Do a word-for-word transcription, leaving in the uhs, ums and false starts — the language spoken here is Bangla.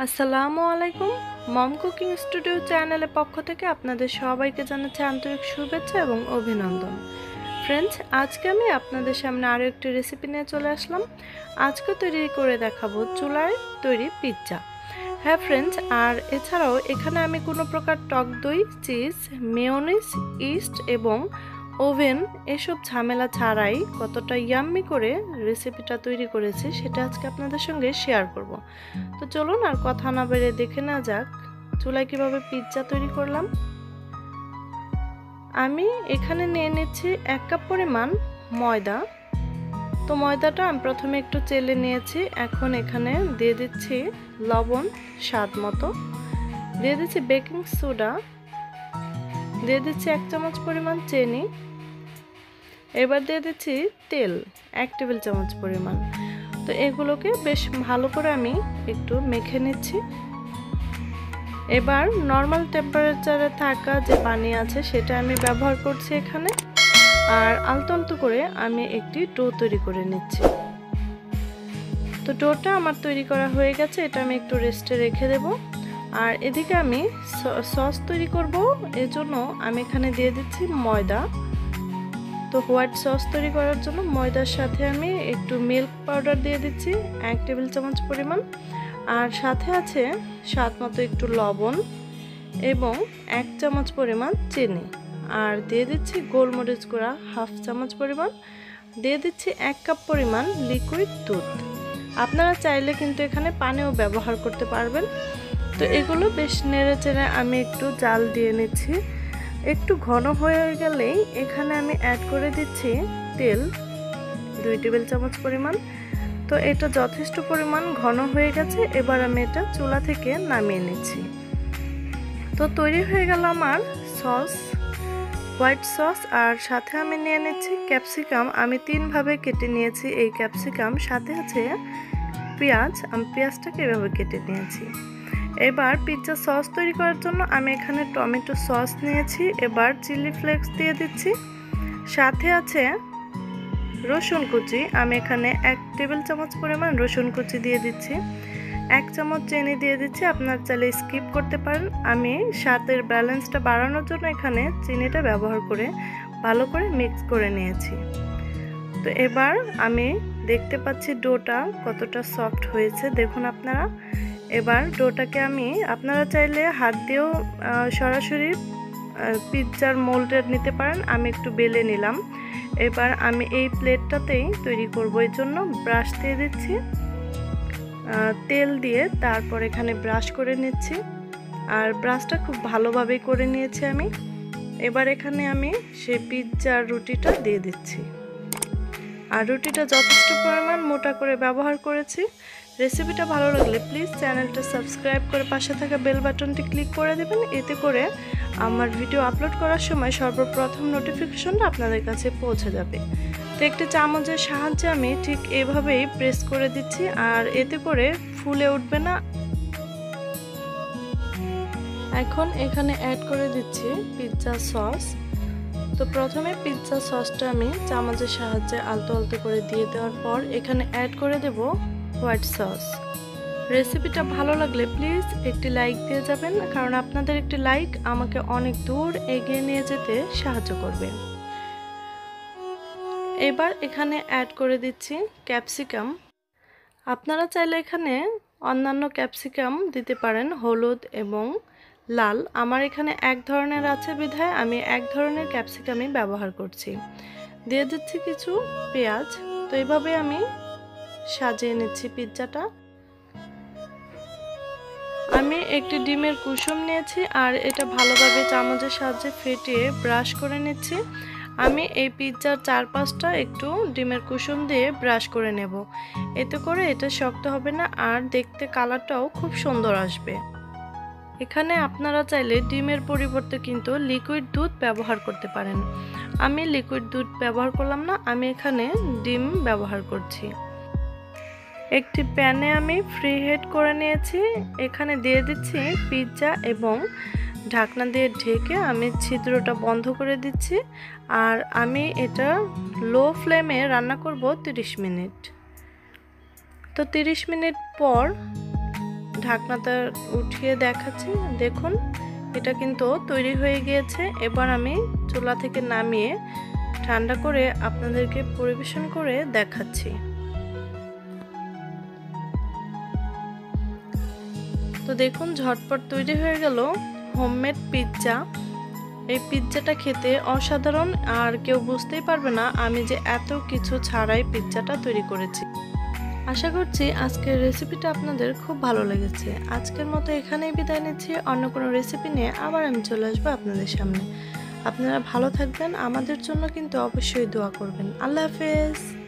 আসসালামু আলাইকুম। মম কুকিং স্টুডিও চ্যানেলের পক্ষ থেকে আপনাদের সবাইকে জানাচ্ছি আন্তরিক শুভেচ্ছা এবং অভিনন্দন। ফ্রেন্ডস, আজকে আমি আপনাদের সামনে আরও একটি রেসিপি নিয়ে চলে আসলাম। আজকে তৈরি করে দেখাবো চুলায় তৈরি পিৎজা। হ্যাঁ ফ্রেন্ডস, আর এছাড়াও এখানে আমি কোনো প্রকার টক দই, চিজ, মেয়োনিজ, ইস্ট এবং ওভেন এসব ঝামেলা ছাড়াই কতটা ইয়াম্মি করে রেসিপিটা তৈরি করেছি সেটা আজকে আপনাদের সঙ্গে শেয়ার করব। তো চলুন আর কথা না বেড়ে দেখে না যাক চুলায় কিভাবে পিৎজা তৈরি করলাম। আমি এখানে নিয়ে নিচ্ছি এক কাপ পরিমাণ ময়দা। তো ময়দাটা আমি প্রথমে একটু চেলে নিয়েছি। এখন এখানে দিয়ে দিচ্ছি লবণ স্বাদ মতো, দিয়ে দিচ্ছি বেকিং সোডা, দিয়ে দিচ্ছি এক চামচ পরিমাণ চিনি, এবার দিয়ে দিচ্ছি তেল এক টেবিল চামচ পরিমাণ। তো এগুলোকে বেশ ভালো করে আমি একটু মেখে নিচ্ছি। এবার নর্মাল টেম্পারেচারে থাকা যে পানি আছে সেটা আমি ব্যবহার করছি এখানে, আর আলতো আলতো করে আমি একটি ডো তৈরি করে নিচ্ছি। তো ডোটা আমার তৈরি করা হয়ে গেছে, এটা আমি একটু রেস্টে রেখে দেব। আর এদিকে আমি সস তৈরি করব, এজন্য আমি এখানে দিয়ে দিচ্ছি ময়দা। তো হোয়াইট সস তৈরি করার জন্য ময়দার সাথে আমি একটু মিল্ক পাউডার দিয়ে দিচ্ছি এক টেবিল চামচ পরিমাণ, আর সাথে আছে স্বাদ মতো একটু লবণ এবং এক চামচ পরিমাণ চিনি, আর দিয়ে দিচ্ছি গোলমরিচ গুঁড়া হাফ চামচ পরিমাণ, দিয়ে দিচ্ছি এক কাপ পরিমাণ লিকুইড দুধ। আপনারা চাইলে কিন্তু এখানে পানিও ব্যবহার করতে পারবেন। তো এগুলো বেশ নেড়ে চেড়ে আমি একটু জাল দিয়ে নিচ্ছি। একটু ঘন হয়ে গেলেই এখানে আমি অ্যাড করে দিচ্ছি তেল দুই টেবিল চামচ পরিমাণ। তো এটা যথেষ্ট পরিমাণ ঘন হয়ে গেছে, এবার আমি এটা চুলা থেকে নামিয়ে নিচ্ছি। তো তৈরি হয়ে গেল আমার সস, হোয়াইট সস, আর সাথে আমি নিয়ে নিচ্ছি ক্যাপসিকাম। আমি তিনভাবে কেটে নিয়েছি এই ক্যাপসিকাম, সাথে আছে পেঁয়াজ, আমি পেঁয়াজটাকে এভাবে কেটে নিয়েছি। এবার পিৎজা সস তৈরি করার জন্য আমি এখানে টমেটো সস নিয়েছি। এবার চিলি ফ্লেক্স দিয়ে দিচ্ছি, সাথে আছে রসুন কুচি, আমি এখানে এক টেবিল চামচ পরিমাণ রসুন কুচি দিয়ে দিচ্ছি। এক চামচ চিনি দিয়ে দিচ্ছি, আপনার চাইলে স্কিপ করতে পারেন। আমি স্বাদের ব্যালেন্সটা বাড়ানোর জন্য এখানে চিনিটা ব্যবহার করে ভালো করে মিক্স করে নিয়েছি। তো এবার আমি দেখতে পাচ্ছি ডোটা কতটা সফট হয়েছে, দেখুন আপনারা। এবার ডোটাকে আমি, আপনারা চাইলে হাত দিয়েও সরাসরি পিৎজার মোল্ডের নিতে পারেন, আমি একটু বেলে নিলাম। এবার আমি এই প্লেটটাতেই তৈরি করব, এই জন্য ব্রাশ দিয়ে দিচ্ছি তেল দিয়ে, তারপর এখানে ব্রাশ করে নিচ্ছি, আর ব্রাশটা খুব ভালোভাবে করে নিয়েছি আমি। এবার এখানে আমি সেই পিৎজার রুটিটা দিয়ে দিচ্ছি, আর রুটিটা যথেষ্ট পরিমাণ মোটা করে ব্যবহার করেছি। রেসিপিটা ভালো লাগলে প্লিজ চ্যানেলটা সাবস্ক্রাইব করে পাশে থাকা বেল বাটনটি ক্লিক করে দেবেন, এতে করে আমার ভিডিও আপলোড করার সময় সর্বপ্রথম নোটিফিকেশনটা আপনাদের কাছে পৌঁছে যাবে। তো একটি চামচের সাহায্যে আমি ঠিক এভাবেই প্রেস করে দিচ্ছি, আর এতে করে ফুলে উঠবে না। এখন এখানে অ্যাড করে দিচ্ছি পিৎজা সস। তো প্রথমে পিৎজা সসটা আমি চামচের সাহায্যে আলতো আলতো করে দিয়ে দেওয়ার পর এখানে অ্যাড করে দেব হোয়াইট সস। রেসিপিটা ভালো লাগলে প্লিজ একটি লাইক দিয়ে যাবেন, কারণ আপনাদের একটি লাইক আমাকে অনেক দূর এগিয়ে নিয়ে যেতে সাহায্য করবে। এবার এখানে অ্যাড করে দিচ্ছি ক্যাপসিকাম। আপনারা চাইলে এখানে অন্যান্য ক্যাপসিকাম দিতে পারেন, হলুদ এবং লাল। আমার এখানে এক ধরনের আছে বিধায় আমি এক ধরনের ক্যাপসিকামই ব্যবহার করছি। দিয়ে দিচ্ছি কিছু পেঁয়াজ। তো এইভাবে আমি সাজিয়ে নিচ্ছি পিৎজাটা। আমি একটি ডিমের কুসুম নিয়েছি, আর এটা ভালোভাবে চামচের সাহায্যে ফেটিয়ে ব্রাশ করে নিচ্ছি। আমি এই পিৎজার চারপাশটা একটু ডিমের কুসুম দিয়ে ব্রাশ করে নেব, এতে করে এটা শক্ত হবে না, আর দেখতে কালারটাও খুব সুন্দর আসবে। এখানে আপনারা চাইলে ডিমের পরিবর্তে কিন্তু লিকুইড দুধ ব্যবহার করতে পারেন। আমি লিকুইড দুধ ব্যবহার করলাম না, আমি এখানে ডিম ব্যবহার করছি। একটি প্যানে আমি ফ্রি হিট করে নিয়েছি, এখানে দিয়ে দিচ্ছি পিৎজা এবং ঢাকনা দিয়ে ঢেকে আমি ছিদ্রটা বন্ধ করে দিচ্ছি। আর আমি এটা লো ফ্লেমে রান্না করব তিরিশ মিনিট। তো তিরিশ মিনিট পর ঢাকনাটা উঠিয়ে দেখাচ্ছি। দেখুন এটা কিন্তু তৈরি হয়ে গিয়েছে। এবার আমি চুলা থেকে নামিয়ে ঠান্ডা করে আপনাদেরকে পরিবেশন করে দেখাচ্ছি। তো দেখুন ঝটপট তৈরি হয়ে গেল হোমমেড পিৎজা। এই পিৎজাটা খেতে অসাধারণ, আর কেউ বুঝতেই পারবে না আমি যে এত কিছু ছাড়াই পিৎজাটা তৈরি করেছি। আশা করছি আজকের রেসিপিটা আপনাদের খুব ভালো লেগেছে। আজকের মতো এখানেই বিদায় নিচ্ছি। অন্য কোনো রেসিপি নিয়ে আবার আমি চলে আসবো আপনাদের সামনে। আপনারা ভালো থাকবেন, আমাদের জন্য কিন্তু অবশ্যই দোয়া করবেন। আল্লাহ হাফেজ।